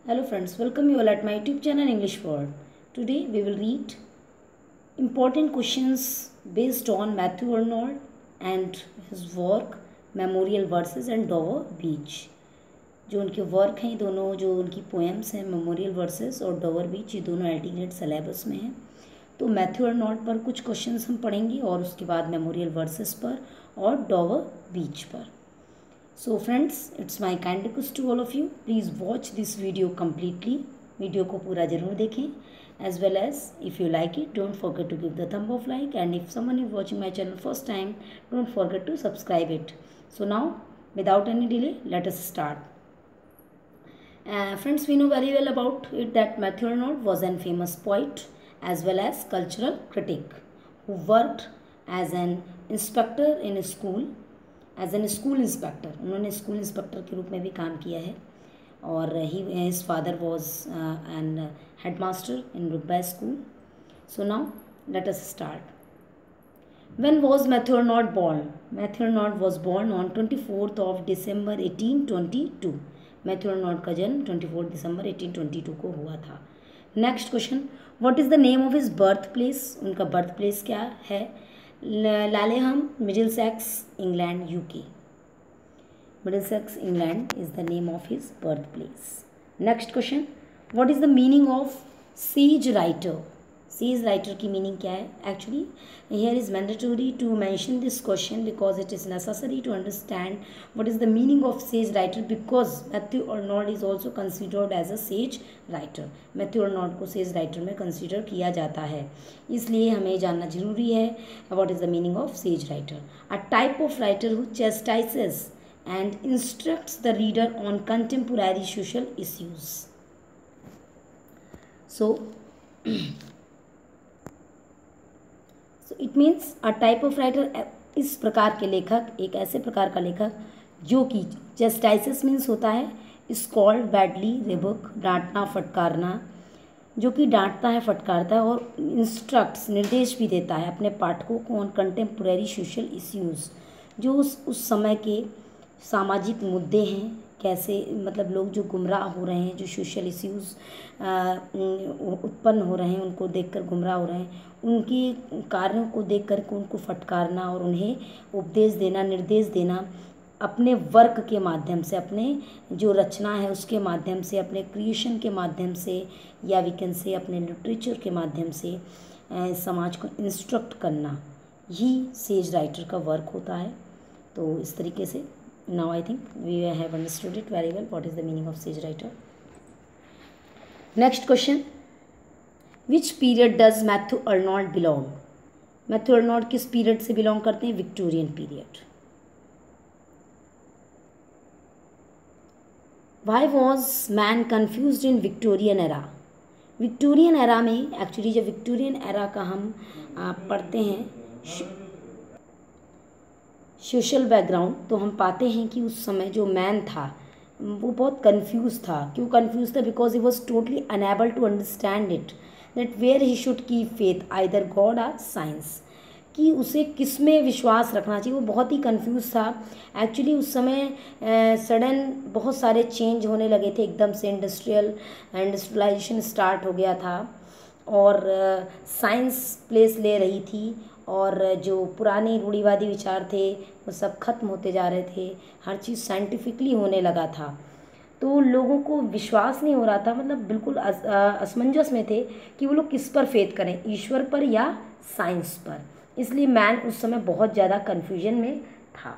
Hello friends, welcome you all at my YouTube channel English World. Today we will read important questions based on Matthew Arnold and his work Memorial Verses and Dover Beach. जो उनके work हैं दोनों, जो उनकी poems हैं memorial verses और Dover Beach, ये दोनों अल्टीग्रेट सिलेबस में हैं. तो मैथ्यू अर्नोल्ड पर कुछ क्वेश्चंस हम पढ़ेंगे और उसके बाद मेमोरियल वर्सेस पर और डोवर बीच पर. So friends, it's my kind request to all of you, please watch this video completely. Video को पूरा ज़रूर देखें. As well as if you like it, don't forget to give the thumb of like, and if someone is watching my channel first time, don't forget to subscribe it. So now, without any delay, let us start. Friends, we know very well about it that Matthew Arnold was a famous poet as well as cultural critic who worked as an inspector in a school. As an school inspector, उन्होंने school inspector के रूप में भी काम किया है. और his father was an head master in Rugby school. So now let us start. When was Matthew Arnold born? Matthew Arnold was born on 24th of December 1822. Matthew Arnold का जन्म 24 दिसंबर 1822 को हुआ था. Next question, what is the name of his birth place? उनका birth place क्या है? Laleham, Middlesex, England, UK. Middlesex, England is the name of his birth place. Next question, what is the meaning of sage writer? Sage writer की meaning क्या है? Actually here is mandatory to mention this question because it is necessary to understand what is the meaning of sage writer, because Matthew Arnold is also considered as a sage writer. Matthew Arnold को sage writer में consider किया जाता है, इसलिए हमें जानना जरूरी है what is the meaning of sage writer. A type of writer who chastises and instructs the reader on contemporary social issues. So it means a type of writer, इस प्रकार के लेखक, एक ऐसे प्रकार का लेखक जो कि चेस्टाइसिस मीन्स होता है स्कॉल्ड, बैडली, रिबुक, डांटना, फटकारना, जो कि डांटता है, फटकारता है, और इंस्ट्रक्ट्स, निर्देश भी देता है अपने पाठकों को ऑन कंटेम्पोरेरी सोशल इश्यूज़, जो उस समय के सामाजिक मुद्दे हैं, कैसे मतलब लोग जो गुमराह हो रहे हैं, जो सोशल इश्यूज़ उत्पन्न हो रहे हैं, उनको देखकर गुमराह हो रहे हैं, उनके कार्यों को देख कर उनको फटकारना और उन्हें उपदेश देना, निर्देश देना अपने वर्क के माध्यम से, अपने जो रचना है उसके माध्यम से, अपने क्रिएशन के माध्यम से, या वी कैन से अपने लिटरेचर के माध्यम से समाज को इंस्ट्रक्ट करना, ही सेज राइटर का वर्क होता है. तो इस तरीके से now I think we have understood it very well what is the meaning of sage writer. Next question, which period does Matthew Arnold belong? Matthew Arnold किस पीरियड से बिलोंग करते हैं? Victorian period. Why was man confused in Victorian era? Victorian era में actually जब Victorian era का हम पढ़ते हैं सोशल बैकग्राउंड, तो हम पाते हैं कि उस समय जो मैन था वो बहुत कंफ्यूज था. क्यों कंफ्यूज था? Because he was totally unable to understand it that where he should keep faith, either God और साइंस, कि उसे किस में विश्वास रखना चाहिए. वो बहुत ही कंफ्यूज था. एक्चुअली उस समय सडन बहुत सारे चेंज होने लगे थे, एकदम से इंडस्ट्रियलाइजेशन स्टार्ट हो गया था और साइंस प्लेस ले रही थी, और जो पुराने रूढ़िवादी विचार थे वो सब खत्म होते जा रहे थे. हर चीज़ साइंटिफिकली होने लगा था, तो लोगों को विश्वास नहीं हो रहा था, मतलब बिल्कुल असमंजस में थे कि वो लोग किस पर फेथ करें, ईश्वर पर या साइंस पर. इसलिए मैन उस समय बहुत ज़्यादा कन्फ्यूजन में था.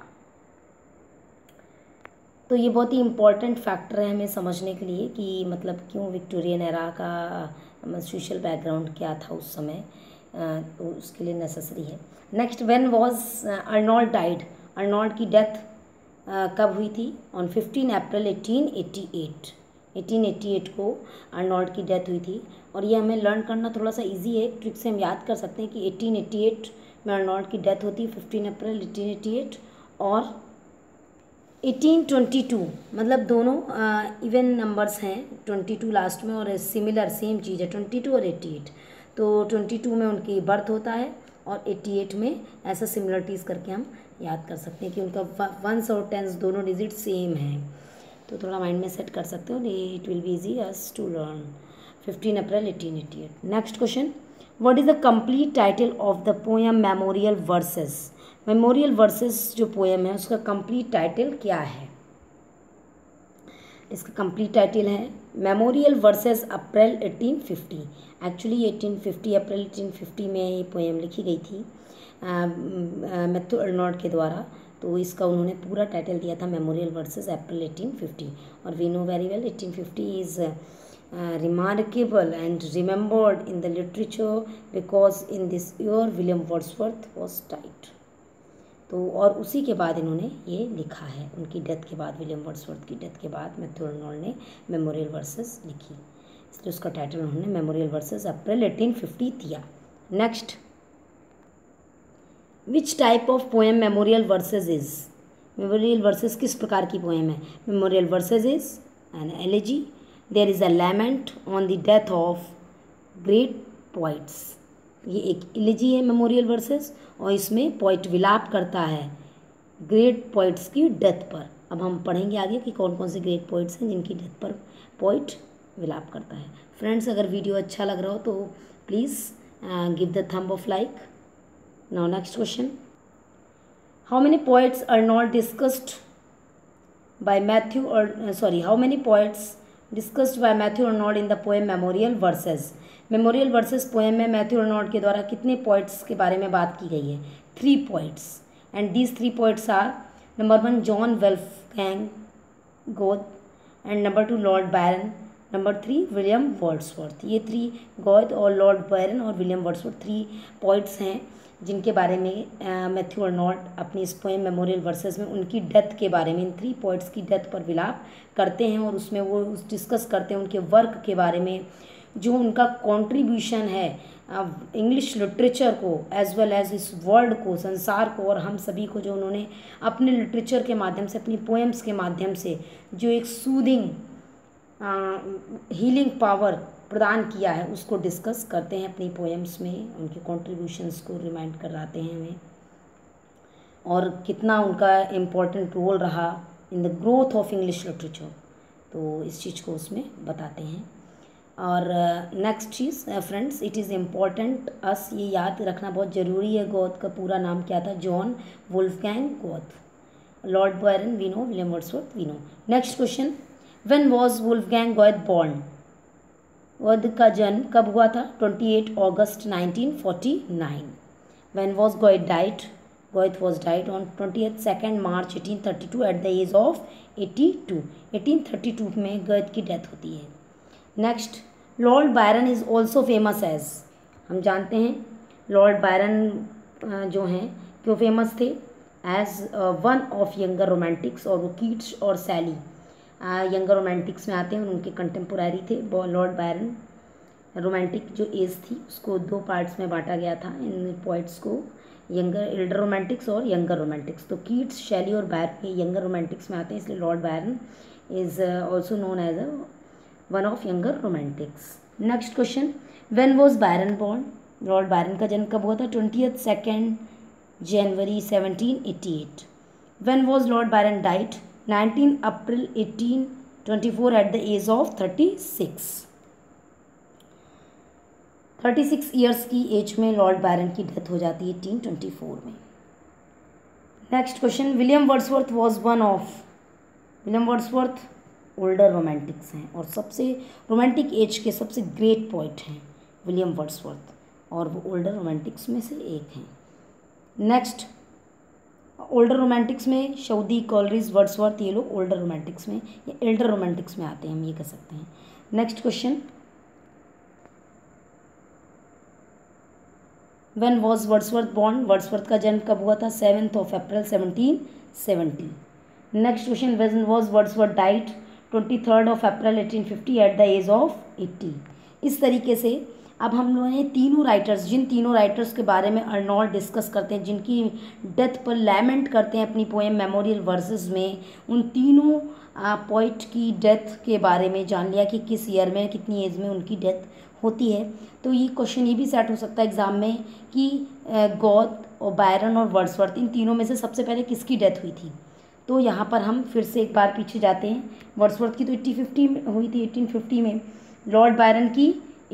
तो ये बहुत ही इम्पॉर्टेंट फैक्टर है हमें समझने के लिए कि मतलब क्यों विक्टोरियन एरा का सोशल बैकग्राउंड क्या था उस समय, तो उसके लिए नेसेसरी है. Next, when was Arnold died? Arnold की डेथ कब हुई थी? On 15 April 1888. 1888 को अर्नोल्ड की डेथ हुई थी. और ये हमें लर्न करना थोड़ा सा इजी है, ट्रिक से हम याद कर सकते हैं कि 1888 में अर्नोल्ड की डेथ होती है, 15 अप्रैल 1888. और 1822 मतलब दोनों इवन नंबर्स हैं, 22 लास्ट में, और सिमिलर सेम चीज़ है 22 और 88. तो 22 में उनकी बर्थ होता है और 88 में ऐसा सिमिलरिटीज़ करके हम याद कर सकते हैं कि उनका 1 और 10 दोनों डिजिट सेम हैं. तो थोड़ा माइंड में सेट कर सकते हो, it will be easy us to learn. 15 April 1888। Next question, what is the complete title of the poem memorial verses? Memorial verses जो पोएम है उसका कंप्लीट टाइटल क्या है? इसका कंप्लीट टाइटल है memorial verses April 1850। Actually 1850 April 1850 में ये poem लिखी गई थी मैथ्यू अर्नोल्ड के द्वारा। तो इसका उन्होंने पूरा टाइटल दिया था मेमोरियल वर्सेस अप्रैल 1850। और we know very well 1850 is remarkable and remembered in the literature because in this year William Wordsworth was died। तो और उसी के बाद इन्होंने ये लिखा है, उनकी डेथ के बाद, विलियम वर्ड्सवर्थ की डेथ के बाद मैथ्यू अर्नोल्ड ने मेमोरियल वर्सेस लिखी, इसलिए उसका टाइटल उन्होंने मेमोरियल वर्सेस अप्रैल 1850 दिया। Next, which type of poem memorial verses is? Memorial verses किस प्रकार की पोएम है? Memorial verses is an elegy, there is a lament on the death of great poets. ये एक एलेजी है memorial verses, और इसमें पोइट विलाप करता है ग्रेट पोइट्स की डेथ पर। अब हम पढ़ेंगे आगे कि कौन कौन से ग्रेट पोइट्स हैं जिनकी डेथ पर पोइट विलाप करता है। फ्रेंड्स, अगर वीडियो अच्छा लग रहा हो तो please give the thumb of like. Now next question, how many poets Arnold discussed by how many poets discussed by Matthew Arnold in the poem memorial verses? Memorial verses poem में मैथ्यू अर्नोल्ड के द्वारा कितने पोइट्स के बारे में बात की गई है? 3 poets, and these 3 poets are number 1 John Wolfgang Goethe, and number 2 Lord Byron, number 3 William Wordsworth. ये 3 गॉथ और लॉर्ड बायरन और विलियम वर्ड्सवर्थ 3 पोइट्स हैं जिनके बारे में मैथ्यू अर्नोल्ड अपनी इस पोएम मेमोरियल वर्सेस में उनकी डेथ के बारे में, इन 3 पोइट्स की डेथ पर विलाप करते हैं। और उसमें वो डिस्कस करते हैं उनके वर्क के बारे में, जो उनका कंट्रीब्यूशन है इंग्लिश लिटरेचर को एज वेल एज इस वर्ल्ड को, संसार को और हम सभी को, जो उन्होंने अपने लिटरेचर के माध्यम से, अपनी पोएम्स के माध्यम से जो एक सूदिंग हीलिंग पावर प्रदान किया है, उसको डिस्कस करते हैं अपनी पोएम्स में। उनके कंट्रीब्यूशंस को रिमाइंड कराते हैं हमें, और कितना उनका इम्पोर्टेंट रोल रहा in the growth of English literature, तो इस चीज़ को उसमें बताते हैं। और नेक्स्ट चीज़ friends, it is important us, ये याद रखना बहुत ज़रूरी है, गोथ का पूरा नाम क्या था? John Wolfgang Goethe. Lord Byron we know, William Wordsworth we know. Next question, when was Wolfgang Goethe born? Goethe का जन्म कब हुआ था? 28 August 1949। When was Goethe died? Goethe was died on 22 March 1832 at the age of 82। 1832 में Goethe की death होती है। Next, Lord Byron is also famous as, हम जानते हैं लॉर्ड बायरन जो हैं क्यों फेमस थे? As one of younger romantics, और वो कीट्स और सैली यंगर रोमांटिक्स में आते हैं और उनके कंटेम्पोररी थे। लॉर्ड बायरन रोमांटिक जो एज थी उसको 2 पार्ट्स में बांटा गया था इन पोइट्स को, एल्डर रोमांटिक्स और यंगर रोमांटिक्स। तो कीट्स, शैली और बायरन ये यंगर रोमांटिक्स में आते हैं, इसलिए Lord Byron is also known as a one of younger romantics. Next question, when was Byron born? Lord Byron का जन्म कब हुआ था? 22 January 1788। When was Lord Byron died? 19 April 1824 at the age of 36। 36 years की age में Lord Byron की death हो जाती है 1824 में। Next question, William Wordsworth was one of, William Wordsworth older romantics हैं और सबसे रोमांटिक एज के सबसे ग्रेट पोइट हैं विलियम वर्ड्सवर्थ, और वो ओल्डर रोमांटिक्स में से एक हैं। नेक्स्ट, ओल्डर रोमांटिक्स में शौदी, कॉलरिज, वर्ड्सवर्थ, ये लोग ओल्डर रोमांटिक्स में या एल्डर रोमांटिक्स में आते हैं, हम ये कह सकते हैं। Next question, when was Wordsworth born? Wordsworth का जन्म कब हुआ था? 7 April 1770। Next question, when was Wordsworth died? 23 April 1850 at the age of 80। इस तरीके से अब हम लोगों ने तीनों राइटर्स, जिन तीनों राइटर्स के बारे में अर्नोल्ड डिस्कस करते हैं, जिनकी डेथ पर लैमेंट करते हैं अपनी पोएम मेमोरियल वर्सेस में, उन तीनों पोइट की डेथ के बारे में जान लिया कि किस ईयर में, कितनी एज में उनकी डेथ होती है। तो ये क्वेश्चन ये भी सेट हो सकता है एग्ज़ाम में कि गोथ और बायरन और वर्ड्सवर्थ, इन तीनों में से सबसे पहले किसकी डेथ हुई थी? तो यहाँ पर हम फिर से एक बार पीछे जाते हैं। वर्ड्सवर्थ की तो 1850 में हुई थी, 1850 में। लॉर्ड बायरन की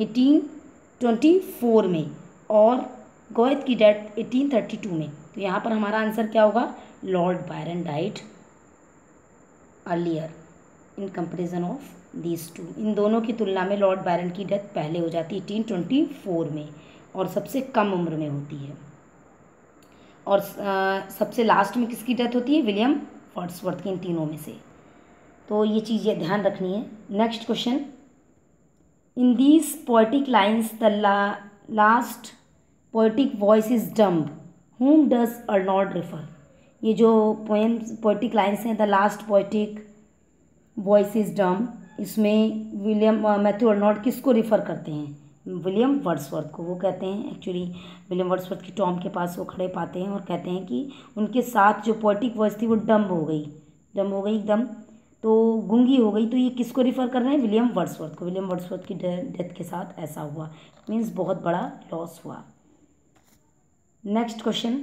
1824 में और गोएथ की डेथ 1832 में। तो यहाँ पर हमारा आंसर क्या होगा? Lord Byron died earlier in comparison of these two. इन दोनों की तुलना में लॉर्ड बायरन की डेथ पहले हो जाती है 1824 में और सबसे कम उम्र में होती है। और सबसे लास्ट में किसकी डेथ होती है? विलियम वर्ड्सवर्थ की, इन तीनों में से। तो ये चीज़ ध्यान रखनी है। Next question, in these poetic lines the last poetic voice is dumb, whom does Arnold refer? ये जो पोएटिक लाइन्स हैं, the last poetic voice is dumb, इसमें मैथ्यू अर्नोल्ड किसको रिफ़र करते हैं? विलियम वर्ड्सवर्थ को। वो कहते हैं, एक्चुअली विलियम वर्ड्सवर्थ की टॉम के पास वो खड़े पाते हैं और कहते हैं कि उनके साथ जो पोएटिक वॉइस थी वो डम्ब हो गई एकदम, तो गूंगी हो गई। तो ये किसको रिफ़र कर रहे हैं? विलियम वर्ड्सवर्थ को। विलियम वर्ड्सवर्थ की डेथ के साथ ऐसा हुआ, मीन्स बहुत बड़ा लॉस हुआ। Next question,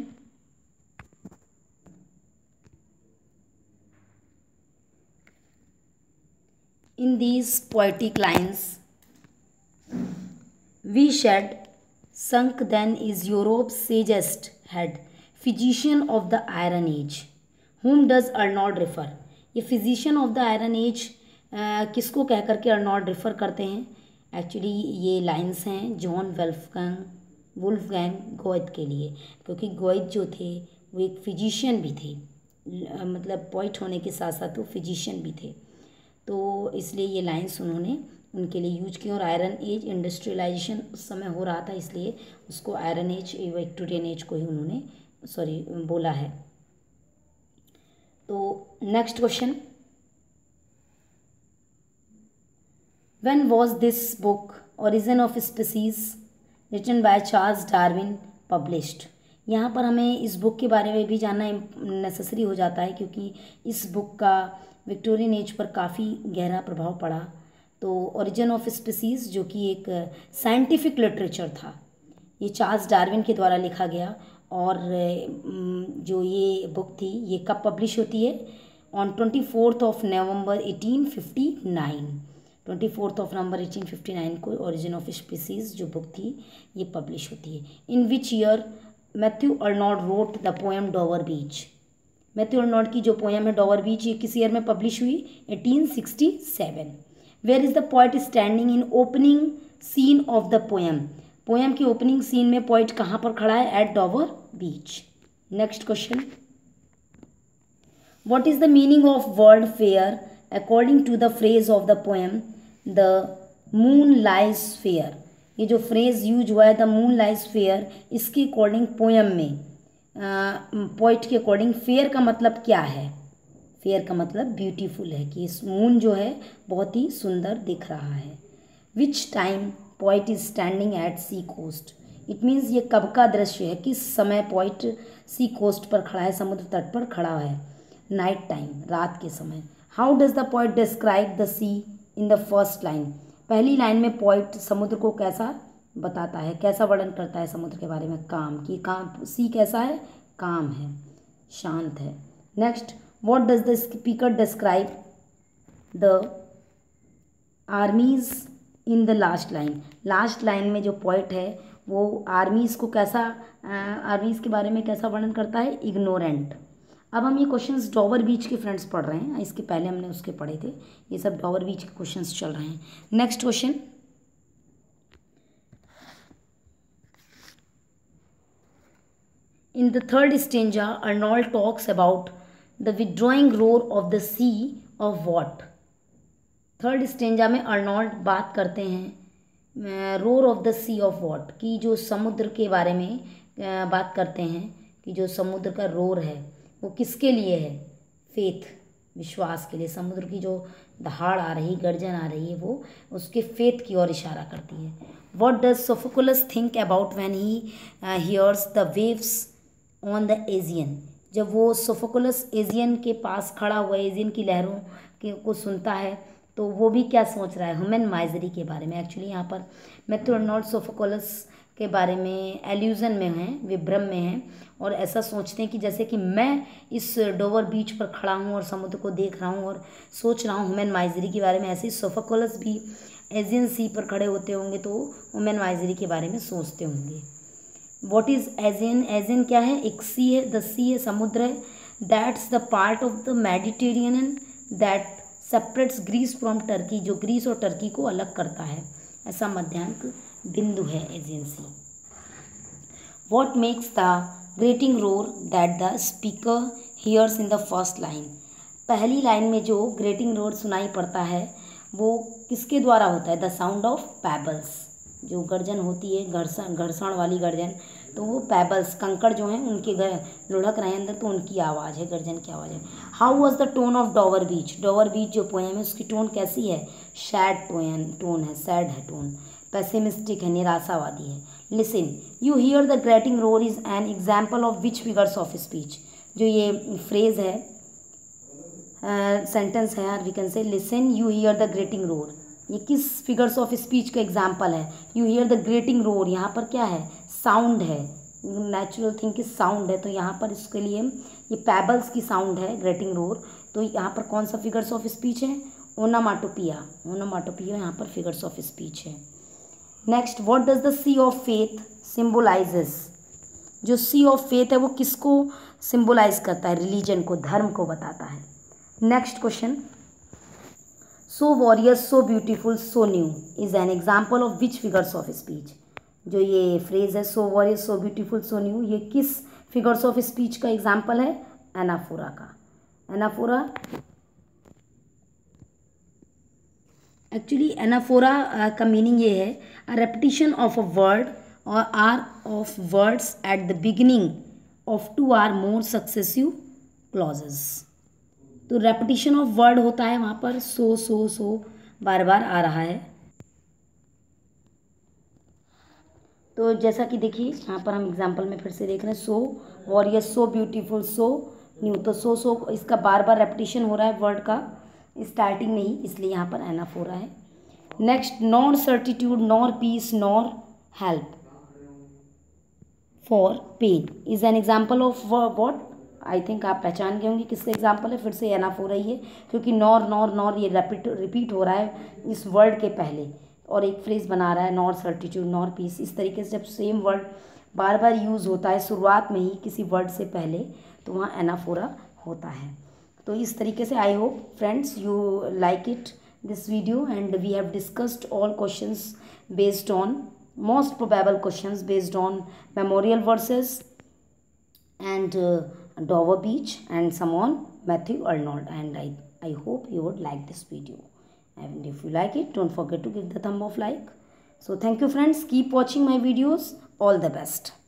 in these poetic lines we shed sunk then is Europe's sagest head, physician of the Iron Age, whom does Arnold refer? ये physician of the Iron Age किसको कह करके अर्नोल्ड रेफर करते हैं? Actually ये lines हैं John Wolfgang गोएथ के लिए, क्योंकि गोएथ जो थे वो एक फिजिशियन भी थे, मतलब पोइट होने के साथ साथ वो फिजिशियन भी थे। तो इसलिए ये लाइन्स उन्होंने उनके लिए यूज किए। और आयरन एज इंडस्ट्रियलाइजेशन उस समय हो रहा था, इसलिए उसको आयरन एज विक्टोरियन एज को ही उन्होंने बोला है। तो next question, when was this book origin of species written by Charles Darwin published? यहाँ पर हमें इस बुक के बारे में भी जानना नेसेसरी हो जाता है, क्योंकि इस बुक का विक्टोरियन एज पर काफ़ी गहरा प्रभाव पड़ा। तो ओरिजिन ऑफ स्पीसीज़ जो कि एक साइंटिफिक लिटरेचर था, ये चार्ल्स डार्विन के द्वारा लिखा गया। और जो ये बुक थी ये कब पब्लिश होती है? On 24 November 1859। 24 नवंबर 1859 को ओरिजिन ऑफ स्पीसीज़ जो बुक थी ये पब्लिश होती है। In which year Matthew Arnold wrote the poem Dover beach? Matthew Arnold की जो पोएम है डॉवर बीच, ये किस ईयर में पब्लिश हुई? 1867। Where is the poet standing in opening scene of the poem? Poem की ओपनिंग सीन में पोएट कहाँ पर खड़ा है? At Dover beach. Next question, what is the meaning of word fair according to the phrase of the poem the moon lies fair? ये जो phrase use हुआ है द मून लाइज फेयर, इसके अकॉर्डिंग पोएम में poet के according fair का मतलब क्या है? फेयर का मतलब ब्यूटीफुल है, कि इस मून जो है बहुत ही सुंदर दिख रहा है। Which time poet is standing at sea coast? It means ये कब का दृश्य है, किस समय पोइट सी कोस्ट पर खड़ा है, समुद्र तट पर खड़ा है? नाइट टाइम, रात के समय। How does the poet describe the sea in the first line? पहली लाइन में पोइट समुद्र को कैसा बताता है, कैसा वर्णन करता है समुद्र के बारे में? काम, कि काम, सी कैसा है? काम है, शांत है। Next, what does the speaker describe the armies in the last line? Last line में जो पोइट है वो आर्मीज को कैसा, आर्मीज के बारे में कैसा वर्णन करता है? इग्नोरेंट। अब हम ये क्वेश्चंस डॉवर बीच के फ्रेंड्स पढ़ रहे हैं, इसके पहले हमने उसके पढ़े थे, ये सब डॉवर बीच के क्वेश्चंस चल रहे हैं। Next question, in the third stanza Arnold talks about the withdrawing roar of the sea of what? Third stanza में अर्नोल्ड बात करते हैं roar of the sea of what, की जो समुद्र के बारे में बात करते हैं कि जो समुद्र का रोर है वो किसके लिए है? फेथ, विश्वास के लिए। समुद्र की जो दहाड़ आ रही, गर्जन आ रही है, वो उसके फेथ की ओर इशारा करती है। What does Sophocles think about when he hears the waves on the Aegean? जब वो सोफोक्लस एजियन के पास खड़ा हुआ, एजियन की लहरों को सुनता है, तो वो भी क्या सोच रहा है? ह्यूमन माइजरी के बारे में। एक्चुअली यहाँ पर मैथ्यू अर्नोल्ड सोफोक्लस के बारे में एल्यूजन में हैं, विभ्रम में हैं और ऐसा सोचते हैं कि जैसे कि मैं इस डोवर बीच पर खड़ा हूँ और समुद्र को देख रहा हूँ और सोच रहा हूँ ह्यूमन माइजरी के बारे में। ऐसे ही सोफोक्लस भी एजियन सी पर खड़े होते होंगे तो ह्यूमन माइजरी के बारे में सोचते होंगे। What is Aegean? एजियन क्या है? एक सी है, द सी है, समुद्र है। That's the part of the Mediterranean that separates Greece from Turkey, जो ग्रीस और टर्की को अलग करता है, ऐसा मध्यांक बिंदु है Aegean sea. What makes the grating roar that the speaker hears in the first line? पहली लाइन में जो ग्रेटिंग रोर सुनाई पड़ता है वो किसके द्वारा होता है? द साउंड ऑफ पैबल्स, जो गर्जन होती है, घर्षण वाली गर्जन, तो वो पैबल्स, कंकड़ जो हैं उनके लुढ़क रहे हैं अंदर, तो उनकी आवाज़ है, गर्जन की आवाज़ है। How was the tone of Dover beach? Dover beach जो पोएम है उसकी टोन कैसी है? सैड टोन है, सैड है टोन, पेसिमिस्टिक है, निराशावादी है। Listen, you hear the grating roar is an example of which figures of speech? जो ये फ्रेज है, सेंटेंस है यार, we can say listen you hear the grating roar, ये किस फिगर्स ऑफ स्पीच का एग्जाम्पल है? You hear the grating roar, यहाँ पर क्या है? साउंड है, नेचुरल थिंग की साउंड है, तो यहाँ पर इसके लिए ये पैबल्स की साउंड है ग्रेटिंग रोर, तो यहाँ पर कौन सा फिगर्स ऑफ स्पीच है? ओनामाटोपिया, ओनामाटोपिया यहाँ पर फिगर्स ऑफ स्पीच है। Next, what does the sea of faith symbolizes? जो सी ऑफ फेथ है वो किसको सिम्बोलाइज करता है? रिलीजन को, धर्म को बताता है। Next question, so various, so beautiful, so new is an example of which figures of speech? जो ये फ्रेज है सो various, so beautiful, so new, ये किस फिगर्स ऑफ स्पीच का एग्जाम्पल है? एनाफोरा का। एनाफोरा, एक्चुअली एनाफोरा का मीनिंग ये है a repetition of a word और or of words at the beginning of two or more successive clauses. तो रेपिटिशन ऑफ वर्ड होता है वहाँ पर, सो बार बार आ रहा है। तो जैसा कि देखिए यहाँ पर हम एग्जाम्पल में फिर से देख रहे हैं, सो various, so beautiful, so new, तो सो इसका बार बार रेपिटिशन हो रहा है वर्ड का स्टार्टिंग में ही, इसलिए यहाँ पर एनाफोरा है। Next, nor certitude, nor peace, nor help for pain is an example of what? I think आप पहचान गए होंगे किसका एग्जाम्पल है, फिर से एनाफोरा ही है, क्योंकि नॉर ये रिपीट हो रहा है इस वर्ड के पहले और एक फ्रेज बना रहा है, नॉर सर्टिट्यूड, नॉर पीस। इस तरीके से जब सेम वर्ड बार बार यूज़ होता है शुरुआत में ही किसी वर्ड से पहले, तो वहाँ एनाफोरा होता है। तो इस तरीके से I hope friends you like it this video and we have discussed all questions based on most probable questions based on memorial verses and Dover Beach and some on Matthew Arnold, and I hope you would like this video, and if you like it, don't forget to give the thumb of like. So thank you friends, keep watching my videos, all the best.